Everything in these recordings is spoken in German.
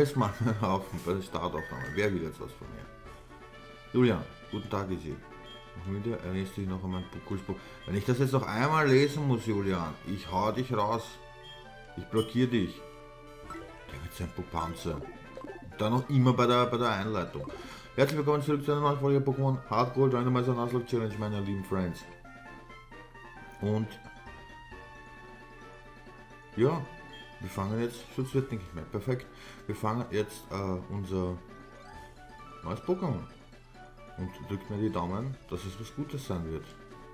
neues Mannhaufen bei der Startaufnahme. Wer will jetzt was von mir? Julian, guten Tag, Isi. Wieder erinnerst du dich noch an meinen Buckelspruch? Wenn ich das jetzt noch einmal lesen muss, Julian, ich hau dich raus. Ich blockiere dich. Der mit seinem Pupanzer. Dann noch immer bei der Einleitung. Herzlich willkommen zurück zu einer neuen Folge Pokémon Hard Gold Randomizer Nuzlocke Challenge, meine lieben Friends. Und ja, wir fangen jetzt, Schutz wird nicht mehr, perfekt. Wir fangen jetzt unser neues Pokémon. Und drückt mir die Daumen, dass es was Gutes sein wird.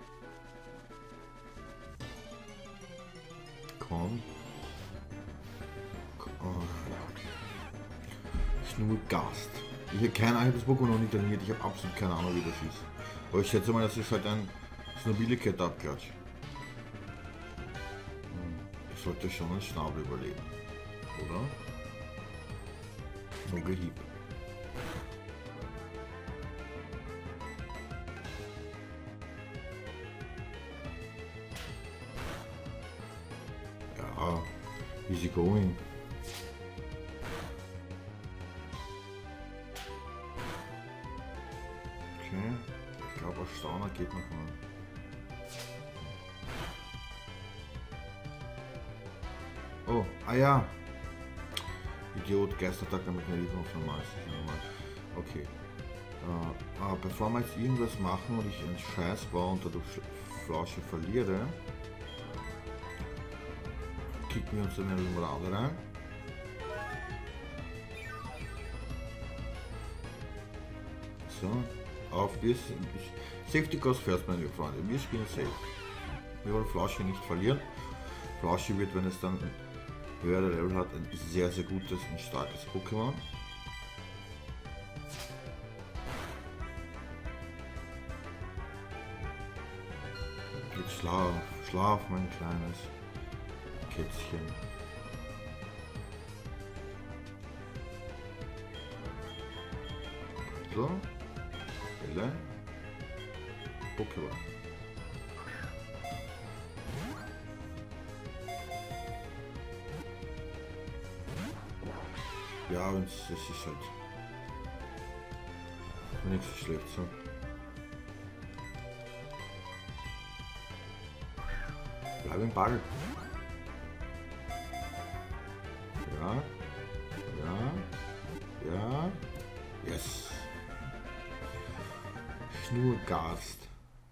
Komm. Oh. Schnurgast. Ich habe keine Ahnung, das Pokémon noch nicht trainiert, ich habe absolut keine Ahnung, wie das ist. Aber ich schätze mal, das ist halt ein Snowbilly-Kette-Abklatsch. Ich sollte schon einen Schnabel überleben, oder? Nogelhieb. Ja, easy going. Okay, ich glaube, Erstauner geht noch mal. Oh, ah ja. Idiot, Geistertag mit einer Hilfe auf normal. Okay. Bevor wir jetzt irgendwas machen und ich einen Scheiß baue und dadurch Flausche verliere, kicken wir uns in eine Limonade rein. So, auf wir sind. Safety Cost first, meine Freunde. Wir spielen safe. Wir wollen Flausche nicht verlieren. Flausche wird, wenn es dann höhere Level hat, ein sehr, sehr gutes und starkes Pokémon. Jetzt schlaf, schlaf, mein kleines Kätzchen. So, Bälle, Pokémon. Ja, und es ist halt nichts so schlecht so. Bleib im Ball. Ja. Ja. Ja. Yes. Schnurgast.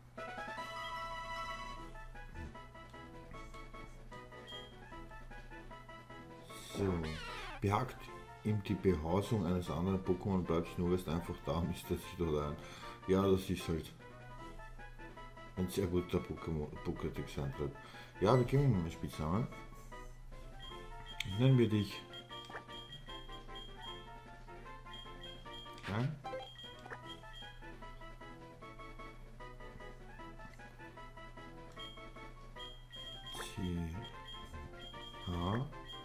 So. Behagt ihm die Behausung eines anderen Pokémon, bleibt Schnurgast einfach da und ist sich dort ein. Ja, das ist halt ein sehr guter Pokédex-Eintrag. Ja, wir geben ihm einen Spitznamen. Nennen wir dich Klein. H.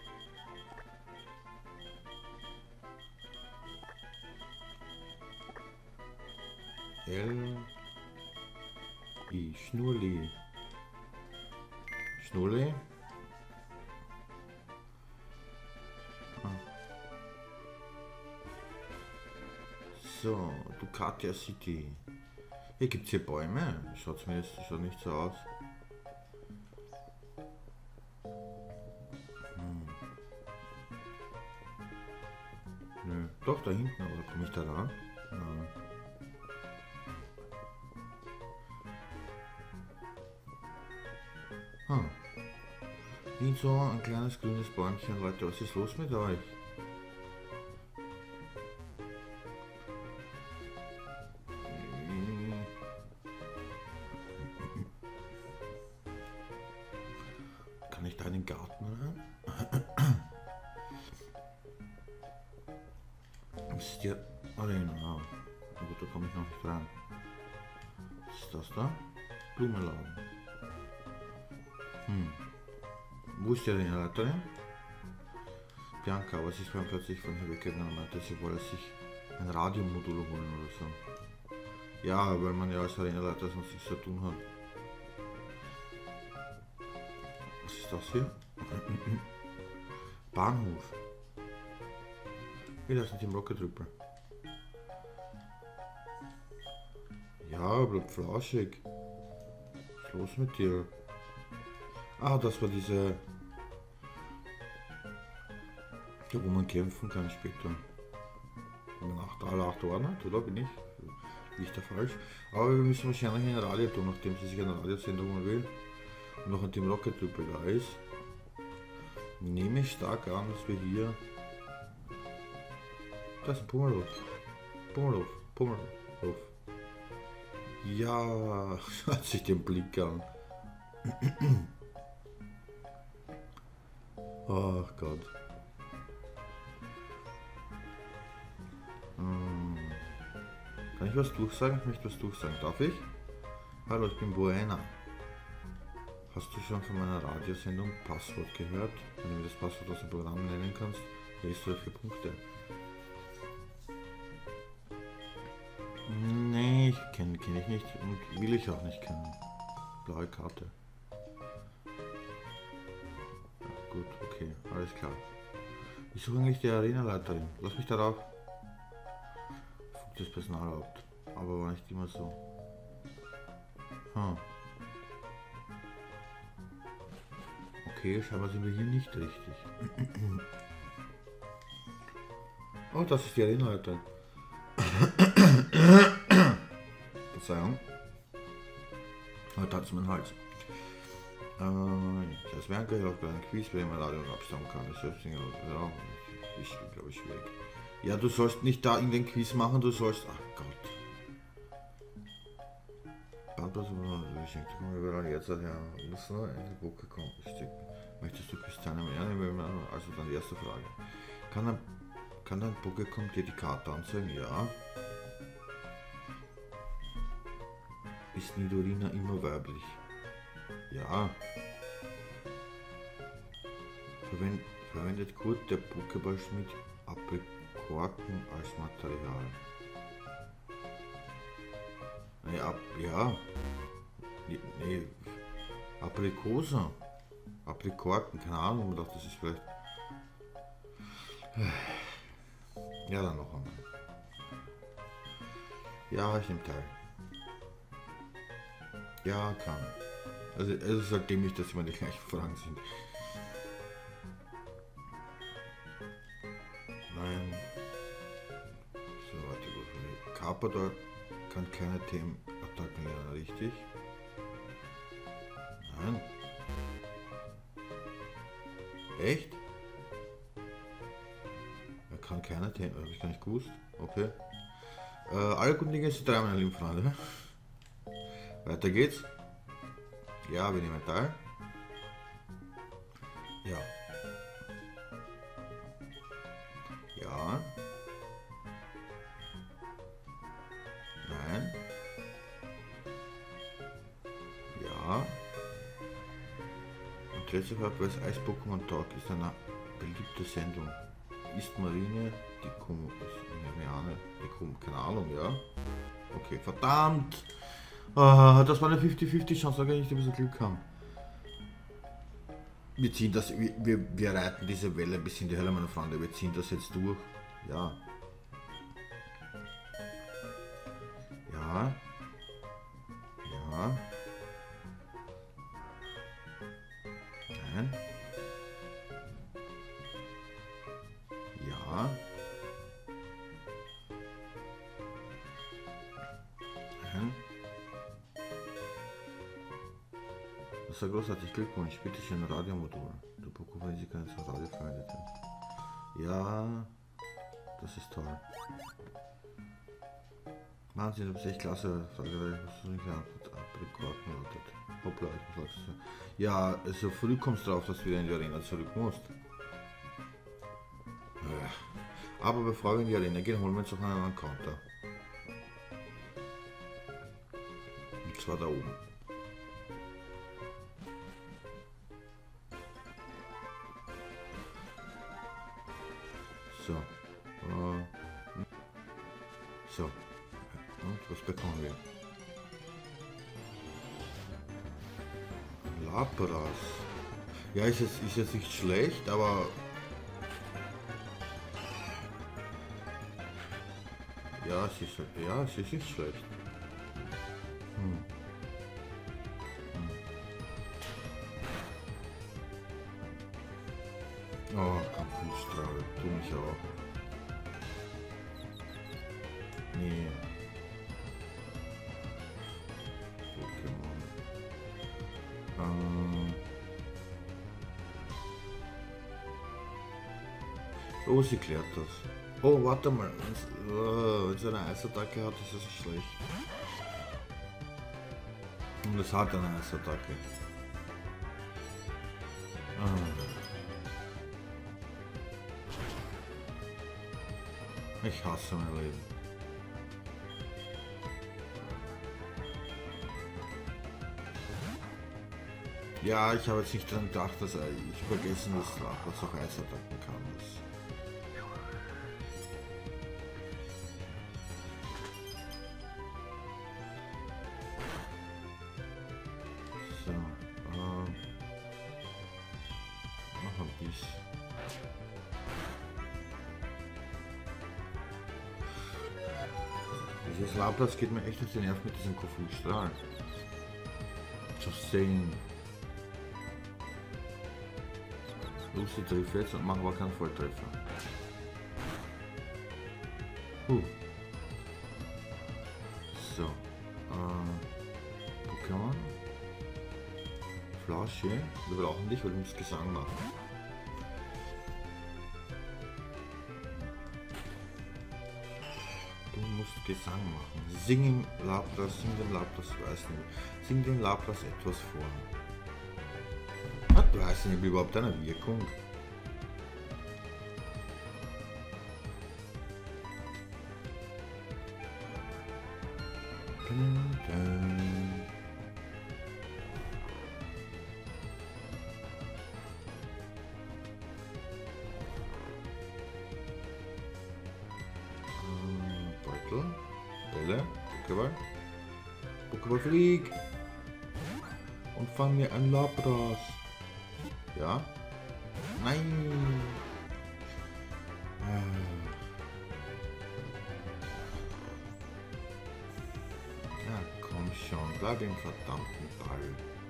L. I. Schnurli. Schnurli. So, Ducatia City. Hier gibt es hier Bäume. Schaut mir jetzt schon nicht so aus. Nö. Doch, da hinten, aber komme ich da ran? Nein. Wie so ein kleines grünes Bäumchen, Leute, was ist los mit euch? Kann ich da in den Garten rein? Ist die Arena? Na gut, da komme ich noch nicht rein. Was ist das da? Blumenladen. Wo ist die Arenaleiterin? Bianca, was ist beim plötzlich von hier weggegangen? Meinte, sie wolle sich ein Radiomodul holen oder so. Ja, weil man ja als Arenaleiter sonst nichts zu tun hat. Was ist das hier? Bahnhof. Hey, das ist Team Rocket Rüppel. Ja, bleib flauschig. Was ist los mit dir? Ah, das war diese... Da wo man kämpfen kann später. Nach alle 8 Ordner, oder bin ich? Nicht der falsch. Aber wir müssen wahrscheinlich ein Radio tun, nachdem sie sich eine Radiosendung holen will. Und noch ein Team Rocket Rüppel da ist. Nehme ich stark an, dass wir hier... Das ist ein Pummelow. Pummelow. Ja, schaut sich den Blick an. Ach Gott. Kann ich was durchsagen? Ich möchte was durchsagen. Darf ich? Hallo, ich bin Buena. Hast du schon von meiner Radiosendung Passwort gehört? Wenn du mir das Passwort aus dem Programm nennen kannst, kriegst du dafür Punkte. Nee, kenne ich nicht und will ich auch nicht kennen. Blaue Karte. Ja, gut, okay, alles klar. Ich suche eigentlich die Arenaleiterin. Lass mich darauf. Das Personalhaupt. Aber war nicht immer so. Okay, scheinbar sind wir hier nicht richtig. Oh, das ist die Arenaleiterin. Verzeihung. Heute hat es meinen Hals. Das wäre ein Quiz, bei dem man Radio abstammen kann. Das ist glaube ich schwierig. Ja, du sollst nicht da in den Quiz machen, du sollst... Ach Gott. Jetzt hat ja muss noch in die Bock kommen. Möchtest du Christiane mehr nehmen? Also dann die erste Frage. Kann ein Pokémon dir die Karte anzeigen? Ja. Ist Nidorina immer weiblich? Ja. Verwendet Kurt der Pokéballschmied Aprikoken als Material? Ja. Nee. Aprikosen. Aprikoken, keine Ahnung, ich dachte, das ist vielleicht... Ja, dann noch einmal. Ja, ich nehme teil. Ja, kann. Also es ist halt dämlich, dass immer die gleichen Fragen sind. Nein. So, warte, gut. Carpador kann keine Themenattacken lernen, richtig? Nein. Echt? Er kann keine Themen, habe ich gar nicht gewusst. Okay. Alle guten Dinge sind drei, meine lieben Freunde. Weiter geht's. Ja, wir nehmen teil. Ja. Ja. Nein. Ja. Und letzte Frage, was Eis-Pokémon Talk ist eine beliebte Sendung. Ist Marine die keine Ahnung, ja. Okay, verdammt! Das war eine 50-50 Chance, da kann ich ein bisschen Glück haben. Wir ziehen das, wir reiten diese Welle bis in die Hölle, meine Freunde, wir ziehen das jetzt durch. Ja. Ja. Ja. Nein. Ja. Nein. Das ist großartig, Glückwunsch, bitte schön Radiomodul. Der Pokémon, Sie können das Radio verwendet werden. Ja, das ist toll. Wahnsinn, du bist echt klasse. Hoppla, ich muss sagen. Ja, so früh kommst du drauf, dass du wieder in die Arena zurück musst. Aber bevor wir in die Arena gehen, holen wir uns noch einen Encounter. Und zwar da oben. So. So. Und was bekommen wir? Lapras. Ja, ist jetzt nicht schlecht, aber Ja, sie ist, ja, sie ist nicht schlecht. Hm. Oh, Kampfstrahl, tu mich auch. Nee. Pokémon. Oh, sie klärt das. Oh, warte mal. Wenn sie eine Eisattacke hat, ist das schlecht. Und es hat eine Eisattacke. Ich hasse mein Leben. Ja, ich habe jetzt nicht daran gedacht, dass ich vergessen, dass Lapras auch Eisattacken kann. So, noch ein bisschen. Dieses Lapras geht mir echt auf den Nerv mit diesem Kofustrahl. Just saying. Lucy trifft jetzt und macht aber keinen Volltreffer. So. Pokémon. Flasche. Wir brauchen dich, weil du musst Gesang machen. Du musst Gesang machen. Sing dem Lapras, weiß nicht. Sing dem Lapras etwas vor. Du weißt nicht überhaupt eine Wirkung. Beutel, Bälle, Pokéball. Pokéball flieg und fang mir ein Lapras. Ja? Nein! Ja, komm schon, bleib im verdammten Ball.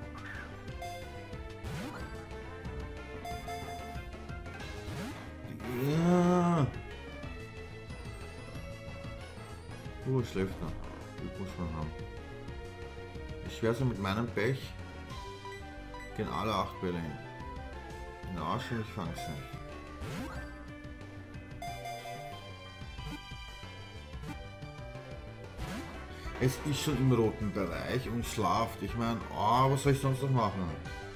Ja! Schläft noch. Das muss man haben. Ich werde so mit meinem Pech gehen alle 8 Bälle hin. In den Arsch und ich fang's nicht. Es ist schon im roten Bereich und schlaft. Ich meine, oh, was soll ich sonst noch machen?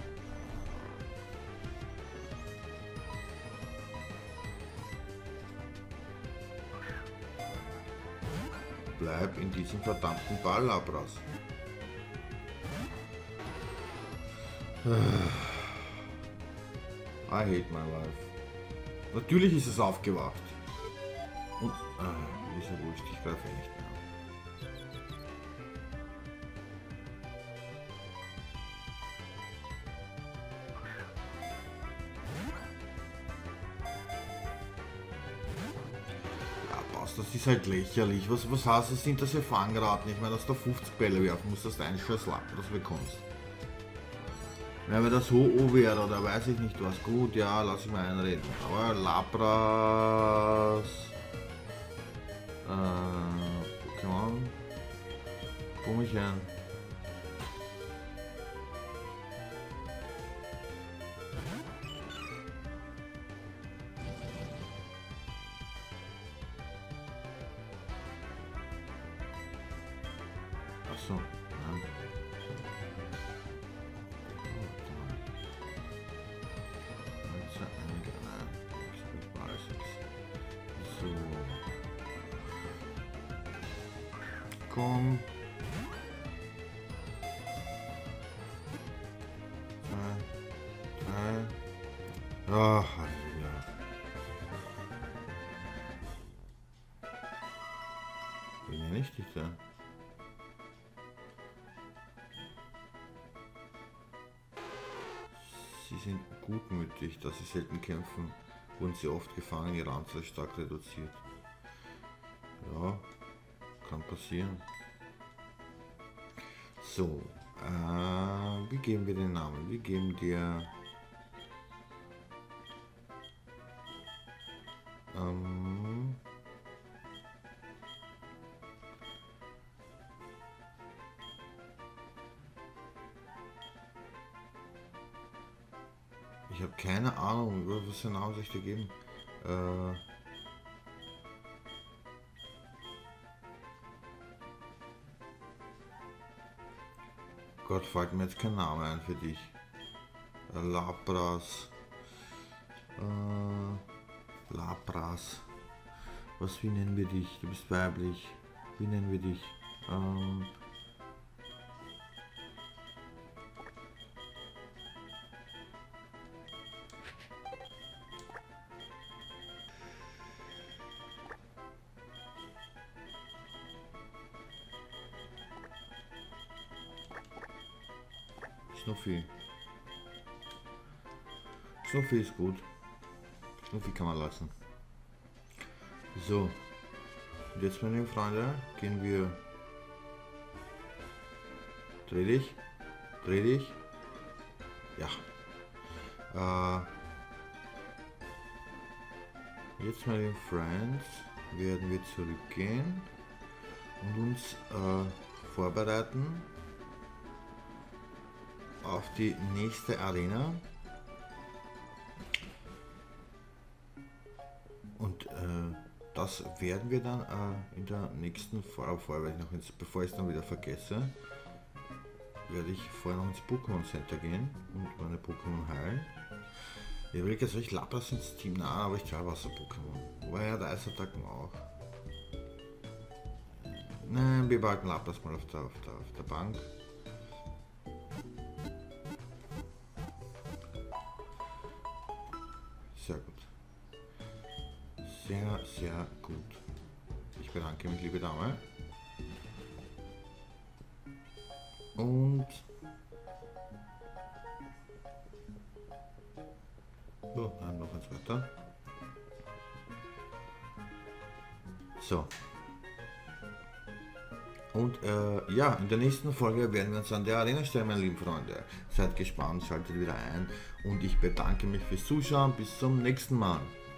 Bleib in diesem verdammten Ball, Lapras. I hate my life. Natürlich ist es aufgewacht. Und, ist ja wurscht, ich greife nicht mehr. Das ist halt lächerlich. Was heißt das? Sind das für Fangraten? Ich meine, dass du 50 Bälle werfen musst, dass du einen scheiß Lapras bekommst. Ja, wenn das Ho-Oh wäre, oder weiß ich nicht was. Gut, ja, lass ich mal einreden. Aber Lapras. Pokémon. Gummchen. Achso, nein. So. Komm. Ach, Halleluja. Bin ja nicht da. Sie sind gutmütig, da sie selten kämpfen, wurden sie oft gefangen, ihre Anzahl stark reduziert. Ja, passieren. So, wie geben wir den Namen? Wir geben dir ich habe keine Ahnung, was für Namen soll ich dir geben? Gott, fällt mir jetzt kein Name ein für dich. Lapras. Lapras. Wie nennen wir dich? Du bist weiblich. Wie nennen wir dich? Schnuffi. Schnuffi ist gut. Schnuffi kann man lassen. So. Und jetzt, meine lieben Freunde, gehen wir. Dreh dich. Dreh dich. Ja. Jetzt, meine lieben Friends, werden wir zurückgehen und uns vorbereiten auf die nächste Arena. Und das werden wir dann in der nächsten Folge, bevor ich es dann wieder vergesse, werde ich vorher noch ins Pokémon Center gehen und meine Pokémon heilen. Ich will jetzt euch Lapras ins Team, nein, aber ich glaube Wasser-Pokémon. Wobei er hat Eisattacken auch. Nein, wir behalten Lapras mal auf der Bank. Sehr gut. Sehr, sehr gut. Ich bedanke mich, liebe Dame. Und so, dann noch eins weiter. So. Und ja, in der nächsten Folge werden wir uns an der Arena stellen, meine lieben Freunde. Seid gespannt, schaltet wieder ein und ich bedanke mich fürs Zuschauen. Bis zum nächsten Mal.